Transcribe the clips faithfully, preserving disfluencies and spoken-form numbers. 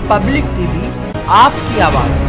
Public TV, आपकी आवाज।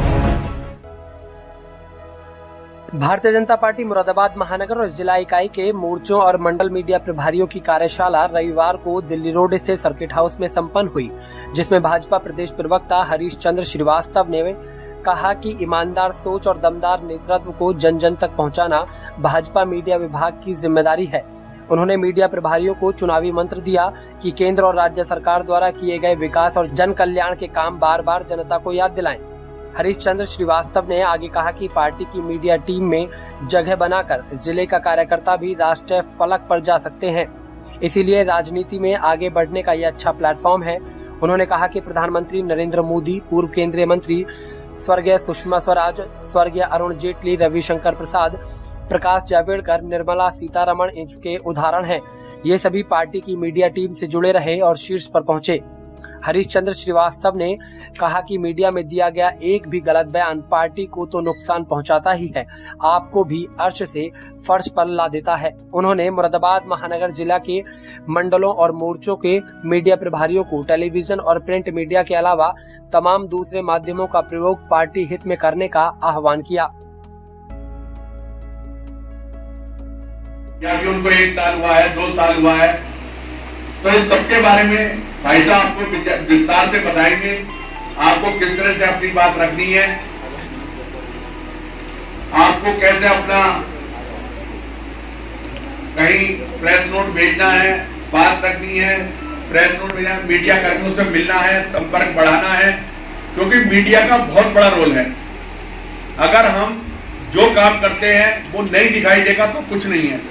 Bharatiya Janata party Moradabad महानगर और जिला इकाई के मोर्चों और मंडल मीडिया प्रभारियों की कार्यशाला रविवार को दिल्ली रोड स्थित सर्किट हाउस में संपन्न हुई, जिसमें भाजपा प्रदेश प्रवक्ता हरीश चंद्र श्रीवास्तव ने कहा कि ईमानदार सोच और दमदार नेतृत्व को जन जन तक पहुंचाना भाजपा मीडिया विभाग की जिम्मेदारी है। उन्होंने मीडिया प्रभारियों को चुनावी मंत्र दिया कि केंद्र और राज्य सरकार द्वारा किए गए विकास और जन कल्याण के काम बार बार जनता को याद दिलाएं। हरीश चंद्र श्रीवास्तव ने आगे कहा कि पार्टी की मीडिया टीम में जगह बनाकर जिले का कार्यकर्ता भी राष्ट्रीय फलक पर जा सकते हैं, इसीलिए राजनीति में आगे बढ़ने का यह अच्छा प्लेटफॉर्म है। उन्होंने कहा कि प्रधानमंत्री नरेंद्र मोदी, पूर्व केंद्रीय मंत्री स्वर्गीय सुषमा स्वराज, स्वर्गीय अरुण जेटली, रविशंकर प्रसाद, प्रकाश जावड़ेकर, निर्मला सीतारमण इसके उदाहरण हैं। ये सभी पार्टी की मीडिया टीम से जुड़े रहे और शीर्ष पर पहुंचे। हरीश चंद्र श्रीवास्तव ने कहा कि मीडिया में दिया गया एक भी गलत बयान पार्टी को तो नुकसान पहुंचाता ही है, आपको भी अर्श से फर्श पर ला देता है। उन्होंने मुरादाबाद महानगर जिला के मंडलों और मोर्चों के मीडिया प्रभारियों को टेलीविजन और प्रिंट मीडिया के अलावा तमाम दूसरे माध्यमों का प्रयोग पार्टी हित में करने का आह्वान किया। या कि उनको एक साल हुआ है, दो साल हुआ है, तो इन सबके बारे में भाई साहब आपको विस्तार से बताएंगे। आपको किस तरह से अपनी बात रखनी है, आपको कैसे अपना कहीं प्रेस नोट भेजना है, बात रखनी है, प्रेस नोट भेजना है, मीडिया कर्मियों से मिलना है, संपर्क बढ़ाना है, क्योंकि मीडिया का बहुत बड़ा रोल है। अगर हम जो काम करते हैं वो नहीं दिखाई देगा तो कुछ नहीं है।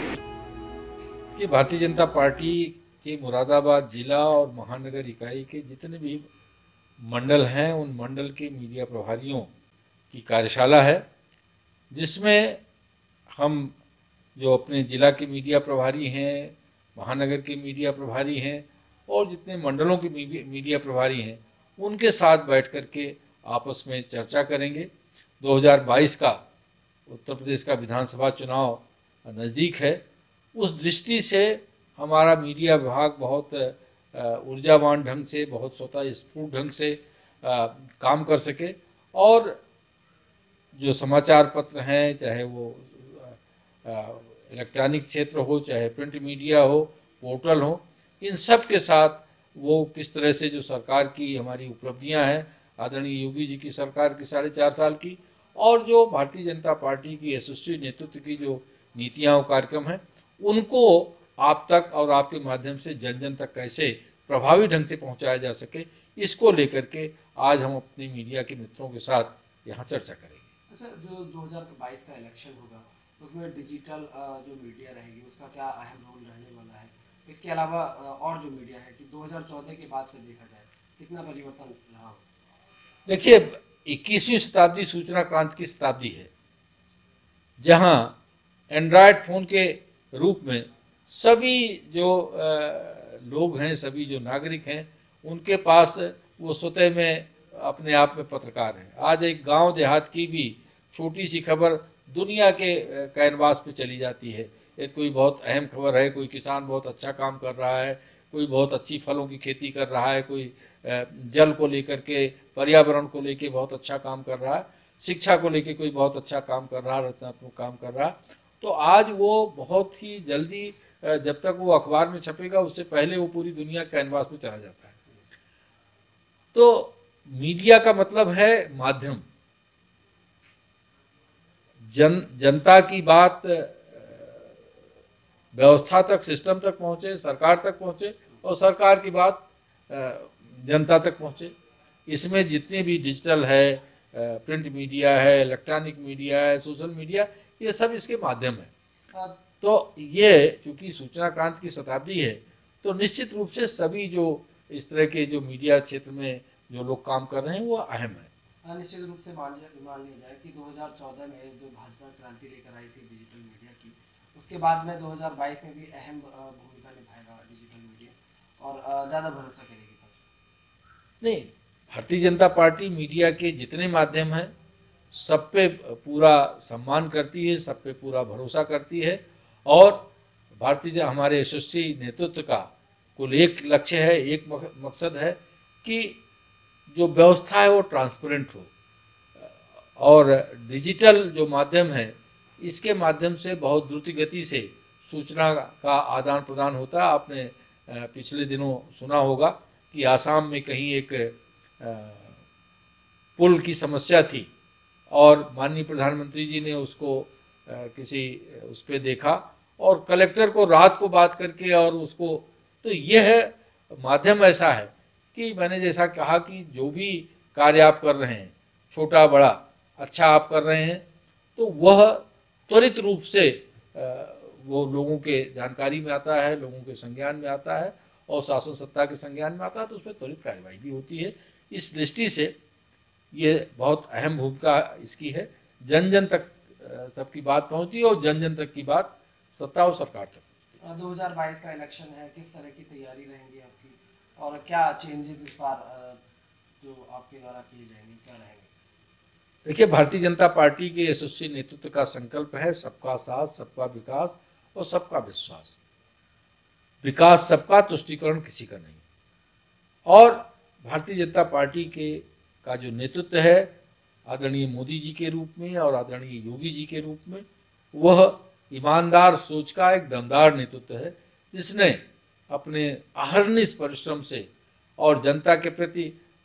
ये भारतीय जनता पार्टी के मुरादाबाद जिला और महानगर इकाई के जितने भी मंडल हैं उन मंडल के मीडिया प्रभारियों की कार्यशाला है, जिसमें हम जो अपने जिला के मीडिया प्रभारी हैं, महानगर के मीडिया प्रभारी हैं और जितने मंडलों के मीडिया प्रभारी हैं उनके साथ बैठ कर के आपस में चर्चा करेंगे। दो हज़ार बाईस का उत्तर प्रदेश का विधानसभा चुनाव नज़दीक है, उस दृष्टि से हमारा मीडिया विभाग बहुत ऊर्जावान ढंग से, बहुत स्वतः स्फूर्त ढंग से आ, काम कर सके और जो समाचार पत्र हैं, चाहे वो इलेक्ट्रॉनिक क्षेत्र हो, चाहे प्रिंट मीडिया हो, पोर्टल हो, इन सब के साथ वो किस तरह से जो सरकार की हमारी उपलब्धियां हैं, आदरणीय योगी जी की सरकार की साढ़े चार साल की और जो भारतीय जनता पार्टी की यशस्वी नेतृत्व की जो नीतियां और कार्यक्रम हैं, उनको आप तक और आपके माध्यम से जन जन तक कैसे प्रभावी ढंग से पहुंचाया जा सके, इसको लेकर के आज हम अपने मीडिया के मित्रों के साथ यहाँ चर्चा करेंगे। अच्छा, जो दो हज़ार बाईस का इलेक्शन होगा उसमें डिजिटल जो मीडिया रहेगी उसका क्या अहम रोल रहने वाला है? इसके अलावा और जो मीडिया है कि दो हज़ार चौदह के बाद से देखा जाए कितना परिवर्तन रहा? देखिए, इक्कीसवीं शताब्दी सूचना क्रांति की शताब्दी है, जहाँ एंड्रॉयड फोन के रूप में सभी जो लोग हैं, सभी जो नागरिक हैं, उनके पास वो स्वतः में अपने आप में पत्रकार हैं। आज एक गांव देहात की भी छोटी सी खबर दुनिया के कैनवास पे चली जाती है। ये कोई बहुत अहम खबर है, कोई किसान बहुत अच्छा काम कर रहा है, कोई बहुत अच्छी फलों की खेती कर रहा है, कोई जल को लेकर के, पर्यावरण को लेकर बहुत अच्छा काम कर रहा है, शिक्षा को लेकर कोई बहुत अच्छा काम कर रहा है, रचनात्मक काम कर रहा है। तो आज वो बहुत ही जल्दी, जब तक वो अखबार में छपेगा उससे पहले वो पूरी दुनिया कैनवास में चला जाता है। तो मीडिया का मतलब है माध्यम, जन जनता की बात व्यवस्था तक, सिस्टम तक पहुंचे, सरकार तक पहुंचे और सरकार की बात जनता तक पहुंचे। इसमें जितने भी डिजिटल है, प्रिंट मीडिया है, इलेक्ट्रॉनिक मीडिया है, सोशल मीडिया, ये सब इसके माध्यम है। तो ये चूंकि सूचना क्रांति की शताब्दी है, तो निश्चित रूप से सभी जो इस तरह के जो मीडिया क्षेत्र में जो लोग काम कर रहे हैं वो अहम है। निश्चित रूप से मान लिया मान लिया जाए कि दो हज़ार चौदह में जो भाजपा क्रांति लेकर आई थी डिजिटल मीडिया की, उसके बाद में दो हज़ार बाईस में भी अहम भूमिका निभाएगा डिजिटल मीडिया और ज़्यादा भरोसा करेगी। नहीं, भारतीय जनता पार्टी मीडिया के जितने माध्यम हैं सब पे पूरा सम्मान करती है, सब पे पूरा भरोसा करती है और भारतीय हमारे यशस्वी नेतृत्व का कुल एक लक्ष्य है, एक मकसद है कि जो व्यवस्था है वो ट्रांसपेरेंट हो, और डिजिटल जो माध्यम है इसके माध्यम से बहुत द्रुत गति से सूचना का आदान प्रदान होता है। आपने पिछले दिनों सुना होगा कि आसाम में कहीं एक पुल की समस्या थी और माननीय प्रधानमंत्री जी ने उसको किसी उस पर देखा और कलेक्टर को रात को बात करके और उसको, तो यह माध्यम ऐसा है कि मैंने जैसा कहा कि जो भी कार्य आप कर रहे हैं, छोटा बड़ा अच्छा आप कर रहे हैं, तो वह त्वरित रूप से वो लोगों के जानकारी में आता है, लोगों के संज्ञान में आता है और शासन सत्ता के संज्ञान में आता है, तो उस पर त्वरित कार्रवाई भी होती है। इस दृष्टि से ये बहुत अहम भूमिका इसकी है। जन जन तक सबकी बात पहुंचती है और जन जन तक की बात सत्ता और सरकार तक। दो हज़ार बाईस का इलेक्शन है, किस तरह की तैयारी रहेंगी आपकी और क्या चेंजेस इस बार जो आपके द्वारा किए जाएंगे क्या रहेंगे? देखिए, भारतीय जनता पार्टी के यशस्वी नेतृत्व का संकल्प है सबका साथ, सबका विकास और सबका विश्वास। विकास सबका, तुष्टीकरण किसी का नहीं। और भारतीय जनता पार्टी के का जो नेतृत्व है आदरणीय मोदी जी के रूप में और आदरणीय योगी जी के रूप में, वह ईमानदार सोच का एक दमदार नेतृत्व है, जिसने अपने अहर्निश परिश्रम से और जनता के प्रति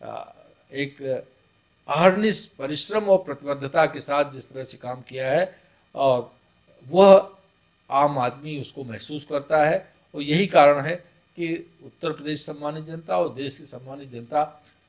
एक अहर्निश परिश्रम और प्रतिबद्धता के साथ जिस तरह से काम किया है, और वह आम आदमी उसको महसूस करता है। और यही कारण है कि उत्तर प्रदेश सम्मानित जनता और देश की सम्मानित जनता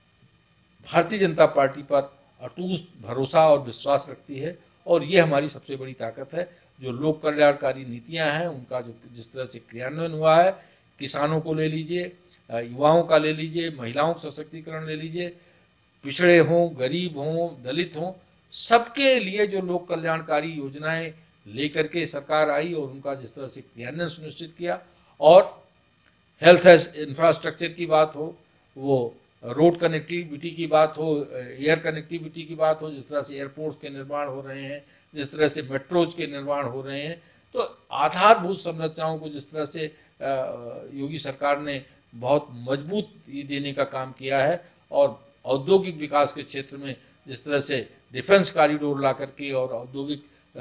भारतीय जनता पार्टी पर अटूट भरोसा और विश्वास रखती है। और ये हमारी सबसे बड़ी ताकत है। जो लोक कल्याणकारी नीतियां हैं उनका जो जिस तरह से क्रियान्वयन हुआ है, किसानों को ले लीजिए, युवाओं का ले लीजिए, महिलाओं का सशक्तिकरण ले लीजिए, पिछड़े हों, गरीब हों, दलित हों, सबके लिए जो लोक कल्याणकारी योजनाएं लेकर के सरकार आई और उनका जिस तरह से क्रियान्वयन सुनिश्चित किया, और हेल्थ इंफ्रास्ट्रक्चर की बात हो, वो रोड कनेक्टिविटी की बात हो, एयर कनेक्टिविटी की बात हो, जिस तरह से एयरपोर्ट्स के निर्माण हो रहे हैं, जिस तरह से मेट्रोज के निर्माण हो रहे हैं, तो आधारभूत संरचनाओं को जिस तरह से योगी सरकार ने बहुत मजबूत देने का काम किया है, और औद्योगिक विकास के क्षेत्र में जिस तरह से डिफेंस कॉरिडोर ला करके और औद्योगिक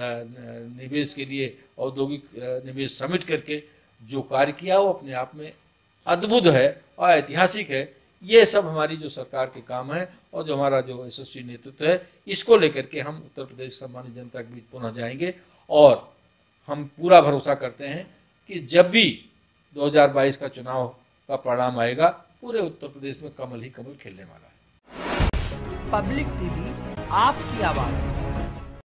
निवेश के लिए औद्योगिक निवेश समिट करके जो कार्य किया वो अपने आप में अद्भुत है और ऐतिहासिक है। ये सब हमारी जो सरकार के काम है और जो हमारा जो यशस्वी नेतृत्व है, इसको लेकर के हम उत्तर प्रदेश सम्मानित जनता के बीच पुनः जाएंगे। और हम पूरा भरोसा करते हैं कि जब भी दो हज़ार बाईस का चुनाव का परिणाम आएगा, पूरे उत्तर प्रदेश में कमल ही कमल खेलने वाला है। पब्लिक टीवी आपकी आवाज़।